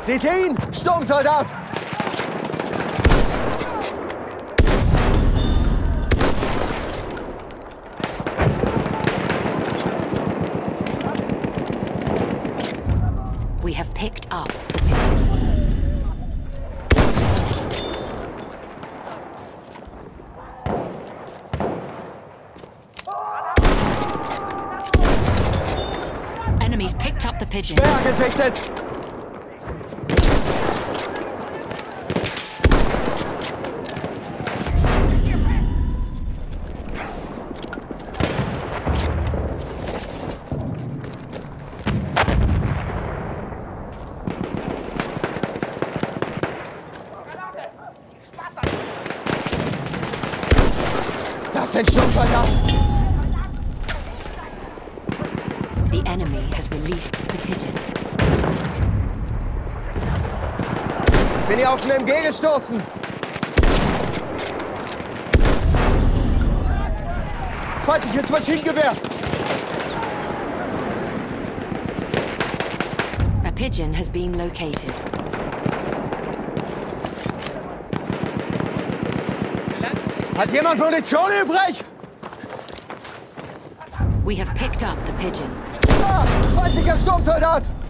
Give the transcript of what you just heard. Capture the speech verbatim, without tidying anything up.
Seht ihr ihn? Sturmsoldat! We have picked up the pigeon. Enemies picked up the pigeon. Speer gesichtet! Das sind Sturmsoldaten! The enemy has released the pigeon. Bin hier auf einen M G gestoßen! Feindliches Maschinengewehr! A pigeon has been located. Hat jemand Munition übrig? We have picked up the pigeon. Ah, feindlicher Sturmsoldat!